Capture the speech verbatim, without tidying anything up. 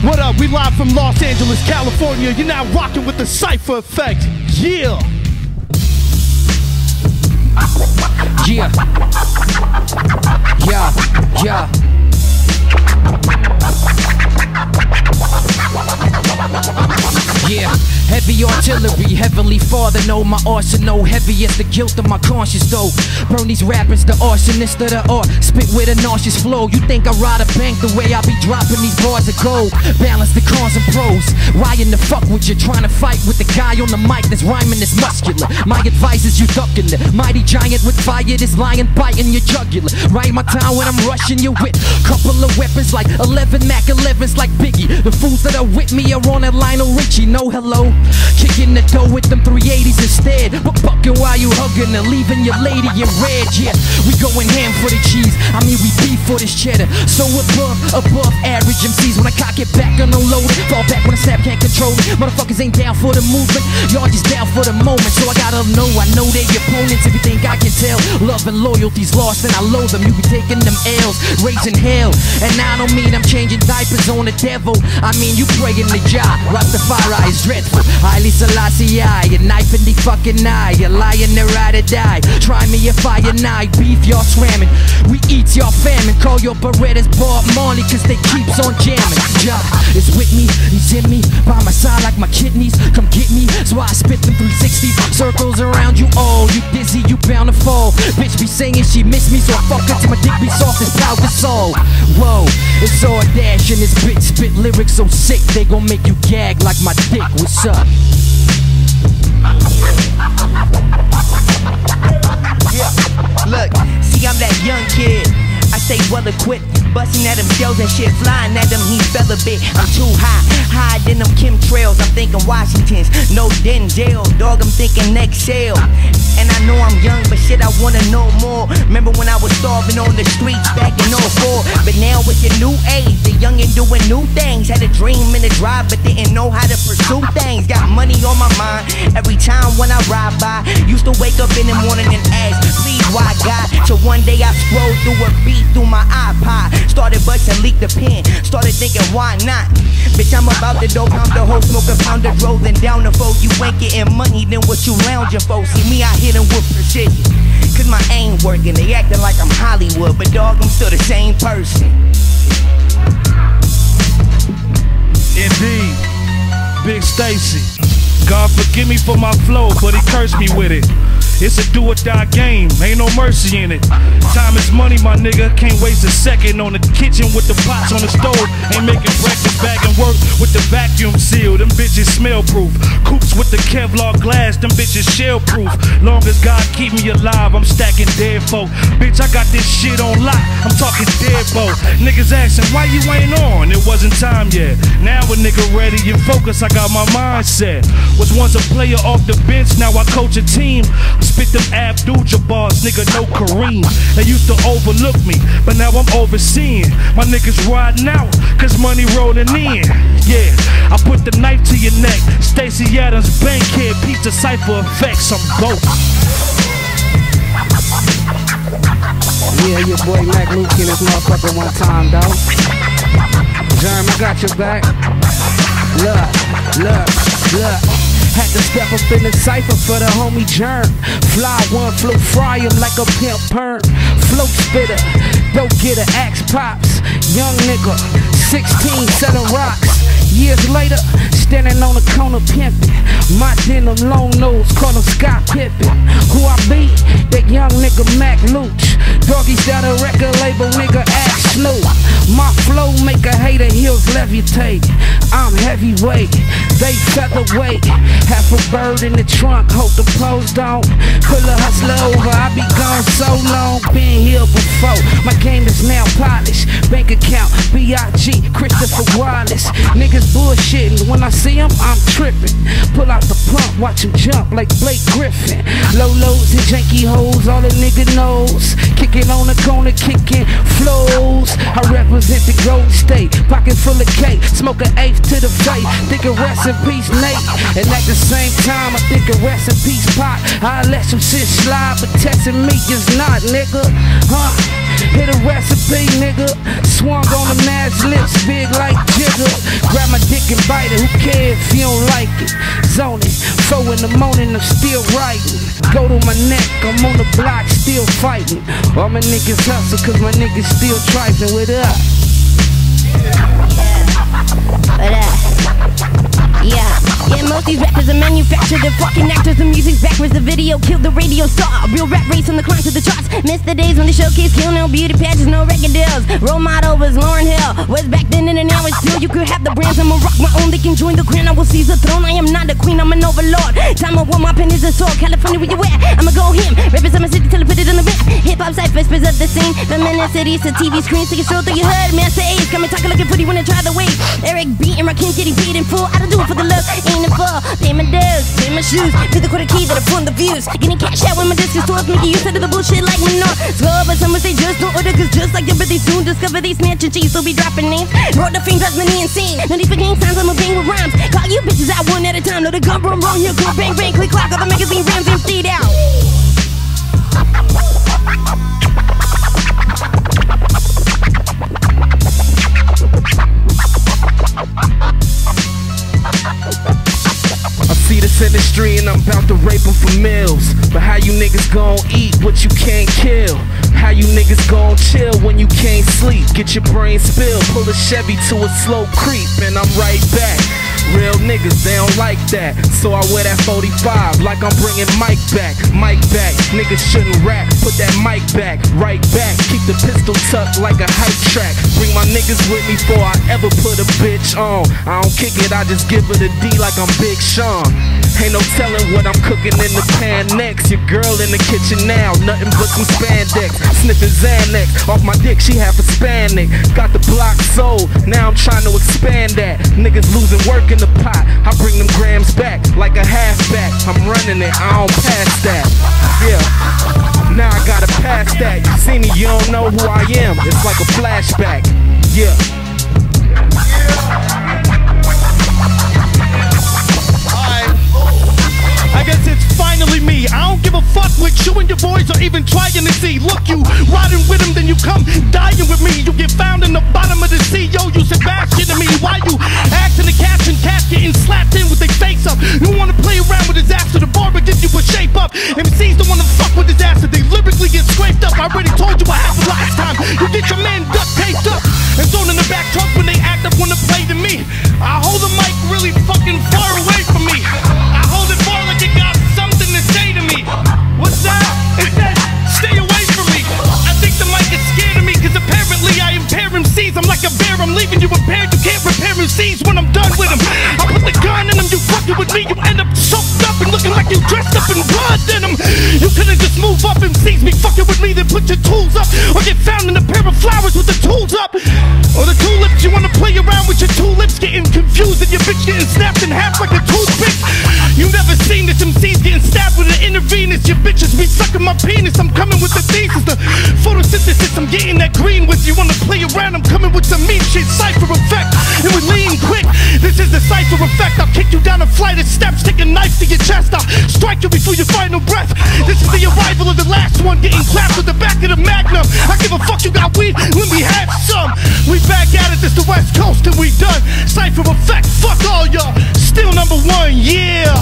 What up? We live from Los Angeles, California. You're now rocking with the Cypher Effect. Yeah. Yeah. Yeah. Yeah. Yeah, heavy artillery, heavily father know my arsenal. Heavy as the guilt of my conscience though. Burn these rappers, the arsonist of the art. Spit with a nauseous flow. You think I ride a bank the way I be dropping these bars of gold? Balance the cons and pros. Why in the fuck would you trying to fight with the guy on the mic that's rhyming this muscular? My advice is you ducking the mighty giant with fire. This lion biting your jugular. Right my time when I'm rushing you with couple of weapons like eleven Mac elevens like Biggie. The fools that are with me are on that Lionel Richie. No hello, kicking the dough with them three eighties instead. But bucking while you hugging and leaving your lady in red. Yeah, we going ham for the cheese. I mean we beef for this cheddar. So above, above average M Cs. When I cock it back and unload it, fall back when the snap can't control it. Motherfuckers ain't down for the movement. Y'all just down for the moment. So I gotta know, I know they opponents. If you think I can tell, love and loyalty's lost and I loathe them. You be taking them L's, raising hell. And I don't mean I'm changing diapers on the devil. I mean you praying the Jah. Rastafari is dreadful. Haile Selassie, a knife in the fucking eye. A lion to ride or die. Try me if I and I beef y'all slamming. We eat y'all famine. Call your Berettas Bob Marley cause they keeps on jamming. Jah is with me, he's in me. By my side like my kidneys. Come get me, so I spit them three sixties. Circles around you all. You dizzy, you bound to fall. Bitch be singing she miss me, so I fuck her till my dick be soft as powder soul. Whoa, it's all dash in this bitch. Spit lyrics so sick they gon' make you gag like my dick. What's up? Yeah, look, see I'm that young kid. I stay well equipped, busting at them shells and shit, flying at them, he fell a bit. I'm too high, higher than them chemtrails. I'm thinking Washingtons, no Denzel, dog, I'm thinking Excel. And I know I'm young, but shit, I wanna know more. Remember when I was starving on the streets back in oh four? But now with the new age, the youngin' doing new things. Had a dream and a drive, but didn't know how to pursue things. Got money on my mind every time when I ride by. Used to wake up in the morning and ask, please, why God? So one day I scrolled through a beat through my iPod. Started busting, leaked the pen. Started thinking, why not? Bitch, I'm about to dope, I'm the whole smoke a pound of rolling down the fold. You ain't getting money, then what you lounging for? See me, I hit them with precision. Cause my aim working, they acting like I'm Hollywood. But dog, I'm still the same person. Indeed, Big Stacy. God forgive me for my flow, but he cursed me with it. It's a do or die game, ain't no mercy in it. Time is money, my nigga, can't waste a second on the kitchen with the pots on the stove. Ain't making breakfast, bagging work with the vacuum seal. Them bitches smell proof. Coops with the Kevlar glass, them bitches shell proof. Long as God keep me alive, I'm stacking dead folk. Bitch, I got this shit on lock, I'm talking dead folk. Niggas asking why you ain't on, it wasn't time yet. Now a nigga ready and focused, I got my mindset. Was once a player off the bench, now I coach a team. Spit them Abdul-Jabars, nigga, no Kareem. They used to overlook me, but now I'm overseeing. My niggas riding out, cause money rolling in. Yeah, I put the knife to your neck. Stacey Adams, Bankhead, piece of Cypher Effects, I'm dope. Yeah, your boy Mac Luke in this motherfucker one time, dog. Germ, I got your back. Look, look, look. Had to step up in the cypher for the homie Germ. Fly one, flow fry him like a pimp perm. Float spitter, dope getter, axe pops. Young nigga, sixteen, selling rocks. Years later, standing on the corner pimping. My denim long nose, call him Scott Pippen. Who I be? That young nigga Mac Luch. Doggies down a record label, nigga act Snoop. My flow make a hater heels levitate. I'm heavyweight, they featherweight. Half a bird in the trunk, hope the pose don't. Pull a hustler over, I be gone so long. Been here before, my game is now polished. Bank account, B I G, Christopher Wallace. Niggas bullshitting, when I see him, I'm tripping. Pull out the pump, watch him jump like Blake Griffin. Low lows and janky hoes, all the nigga knows. Kicking on the corner, kicking flows. I represent the Golden State, pocket full of cake. Smoke an eighth to the face, thinking rest in peace Nate. And at the same time, I think a rest in peace Pop. I let some shit slide, but testing me is not, nigga. Huh? Hit a recipe, nigga. Swung on the man's lips, big like Jigger. Grab my dick and bite it, who cares if you don't like it? Zone it, four in the morning, I'm still writing. Go to my neck, I'm on the block, still fighting. All my niggas hustle, cause my niggas still trifling with us. But uh, yeah, yeah, most these rappers are manufactured, they're fucking actors. The music's backwards, the video killed the radio star. Real rap race on the climb to the charts. Miss the days when the showcase kill, no beauty pageants, no record deals. Role model was Lauryn Hill, was back then and now it's still. You could have the brands, I'ma rock my own, they can join the crown. I will seize the throne, I am not a queen, I'm an overlord. Time of war, my pen is a sword. California, where you at? I'ma go him, represent my city till I put it on the map. Hip-hop cyphers preserve the scene, from inner cities to T V screens. Take a stroll through your hood, Master Ace, come and talk like a footy when I try the wave. Eric B and Rakim getting paid in full. I don't do it for the love, ain't it full. Pay my dues, pay my shoes, pay the quarter key that I form the views. Getting cash out when my disc is stores, making use out of the bullshit like Menor. Score, but some say just don't order, cause just like your birthday soon discover they snatch and cheese, so be dropping names. Roll the fame, drives money insane. No need for gang signs, I'm a bang with rhymes. Call you bitches out one at a time. No, the gun run wrong, here go bang bang, click clock, all the magazine rams emptied out. I see this industry and I'm about to rape them for meals. But how you niggas gon' eat what you can't kill? How you niggas gon' chill when you can't sleep? Get your brain spilled, pull a Chevy to a slow creep, and I'm right back. Real niggas, they don't like that, so I wear that forty-five like I'm bringing Mike back. Mike back, niggas shouldn't rap, put that mic back, right back. Keep the pistol tucked like a hype track. Bring my niggas with me before I ever put a bitch on. I don't kick it, I just give it a D like I'm Big Sean. Ain't no telling what I'm cooking in the pan next. Your girl in the kitchen now, nothing but some spandex. Sniffing Xanax, off my dick, she half Hispanic. Got the block sold, now I'm trying to expand that. Niggas losing work in the pot, I bring them grams back like a halfback. I'm running it, I don't pass that. Yeah, now I gotta pass that. You see me, you don't know who I am. It's like a flashback. Yeah. I guess it's finally me. I don't give a fuck what you and your boys are even trying to see. Look, you riding with them, then you come dying with me. You get found in the bottom of the sea. Yo, you Sebastian to me. Why you acting the cats and cats getting slapped in with their face up? You wanna play around with disaster, the barber gives you a shape up. M Cs don't wanna fuck with disaster, they lyrically get scraped up. I already told you what happened last time. You get your man duct taped up and thrown in the back trunk when they act up wanna play to me. I hold the mic really fucking far away from me. I hold it far like it got something to say to me. What's that? It says, stay away from me. I think the mic is scared of me, cause apparently I impair M Cs. I'm like a bear, I'm leaving you impaired. You can't repair M Cs when I'm done with them. I put the gun in them, you fucking with me. You end up soaked up and looking like you dressed up in blood in them. You couldn't just move up M Cs, be fucking with me, then put your tools up. Or get found in a pair of flowers with the tools up. Or the tulips, you wanna play around with your tulips, getting confused and your bitch getting snapped in half like a toothpick. You never seen this, M Cs getting stabbed with an intravenous. Your bitches be sucking my penis, I'm coming with the thesis. The photosynthesis, I'm getting that green with you. Wanna play around, I'm coming with some mean shit. Cypher effect, and we lean quick. This is the cypher effect, I'll kick you down a flight of steps, stick a knife to your chest, I'll strike you before your final breath. This is the arrival of the last one, getting clapped with the back of the Magnum. I give a fuck, you got weed, let me have some. We back at it, this the West Coast and we done. Cypher effect, fuck all y'all, still number one, yeah.